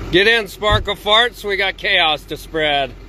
Get in, Sparkle Farts. We got chaos to spread.